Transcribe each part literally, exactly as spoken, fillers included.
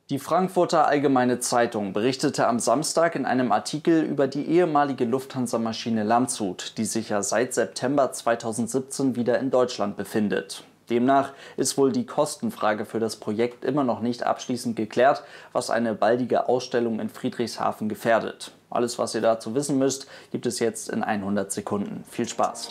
Die Frankfurter Allgemeine Zeitung berichtete am Samstag in einem Artikel über die ehemalige Lufthansa-Maschine Landshut, die sich ja seit September zweitausendsiebzehn wieder in Deutschland befindet. Demnach ist wohl die Kostenfrage für das Projekt immer noch nicht abschließend geklärt, was eine baldige Ausstellung in Friedrichshafen gefährdet. Alles, was ihr dazu wissen müsst, gibt es jetzt in hundert Sekunden. Viel Spaß!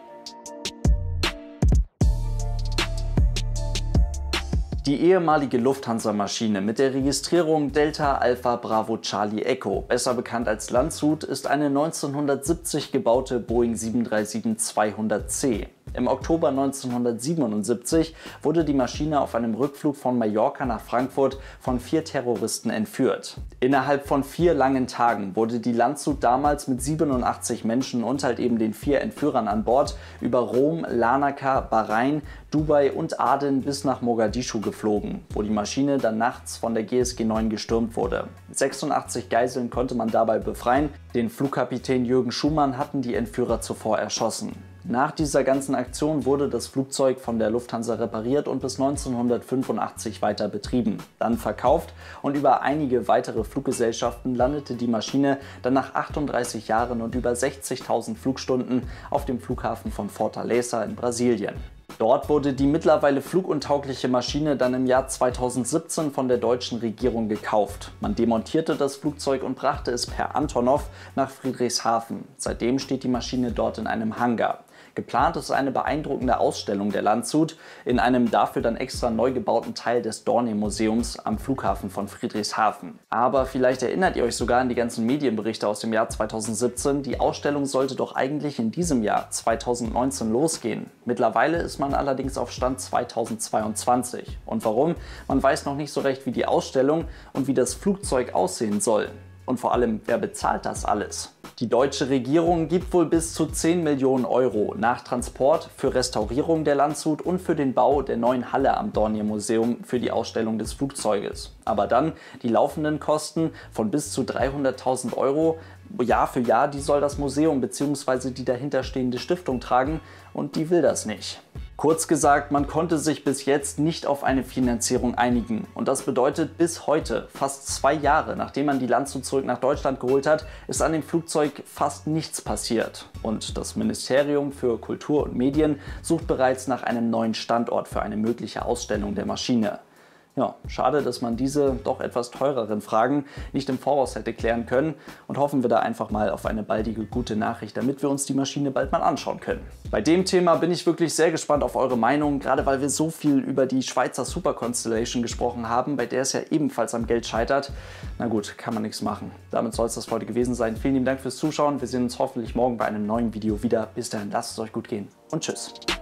Die ehemalige Lufthansa-Maschine mit der Registrierung Delta Alpha Bravo Charlie Echo, besser bekannt als Landshut, ist eine neunzehnhundertsiebzig gebaute Boeing sieben drei sieben zweihundert C. Im Oktober neunzehnhundertsiebenundsiebzig wurde die Maschine auf einem Rückflug von Mallorca nach Frankfurt von vier Terroristen entführt. Innerhalb von vier langen Tagen wurde die Landshut damals mit siebenundachtzig Menschen und halt eben den vier Entführern an Bord über Rom, Larnaca, Bahrain, Dubai und Aden bis nach Mogadischu geflogen, wo die Maschine dann nachts von der G S G neun gestürmt wurde. sechsundachtzig Geiseln konnte man dabei befreien. Den Flugkapitän Jürgen Schumann hatten die Entführer zuvor erschossen. Nach dieser ganzen Aktion wurde das Flugzeug von der Lufthansa repariert und bis neunzehnhundertfünfundachtzig weiter betrieben, dann verkauft und über einige weitere Fluggesellschaften landete die Maschine dann nach achtunddreißig Jahren und über sechzigtausend Flugstunden auf dem Flughafen von Fortaleza in Brasilien. Dort wurde die mittlerweile fluguntaugliche Maschine dann im Jahr zweitausendsiebzehn von der deutschen Regierung gekauft. Man demontierte das Flugzeug und brachte es per Antonov nach Friedrichshafen. Seitdem steht die Maschine dort in einem Hangar. Geplant ist eine beeindruckende Ausstellung der Landshut in einem dafür dann extra neu gebauten Teil des Dornier-Museums am Flughafen von Friedrichshafen. Aber vielleicht erinnert ihr euch sogar an die ganzen Medienberichte aus dem Jahr zweitausendsiebzehn. Die Ausstellung sollte doch eigentlich in diesem Jahr zweitausendneunzehn losgehen. Mittlerweile ist man allerdings auf Stand zweitausendzweiundzwanzig. Und warum? Man weiß noch nicht so recht, wie die Ausstellung und wie das Flugzeug aussehen soll. Und vor allem, wer bezahlt das alles? Die deutsche Regierung gibt wohl bis zu zehn Millionen Euro nach Transport für Restaurierung der Landshut und für den Bau der neuen Halle am Dornier-Museum für die Ausstellung des Flugzeuges. Aber dann die laufenden Kosten von bis zu dreihunderttausend Euro Jahr für Jahr, die soll das Museum bzw. die dahinterstehende Stiftung tragen und die will das nicht. Kurz gesagt, man konnte sich bis jetzt nicht auf eine Finanzierung einigen. Und das bedeutet, bis heute, fast zwei Jahre nachdem man die Landshut zurück nach Deutschland geholt hat, ist an dem Flugzeug fast nichts passiert. Und das Ministerium für Kultur und Medien sucht bereits nach einem neuen Standort für eine mögliche Ausstellung der Maschine. Ja, schade, dass man diese doch etwas teureren Fragen nicht im Voraus hätte klären können und hoffen wir da einfach mal auf eine baldige gute Nachricht, damit wir uns die Maschine bald mal anschauen können. Bei dem Thema bin ich wirklich sehr gespannt auf eure Meinung, gerade weil wir so viel über die Schweizer Super Constellation gesprochen haben, bei der es ja ebenfalls am Geld scheitert. Na gut, kann man nichts machen. Damit soll es das für heute gewesen sein. Vielen lieben Dank fürs Zuschauen. Wir sehen uns hoffentlich morgen bei einem neuen Video wieder. Bis dahin, lasst es euch gut gehen und tschüss.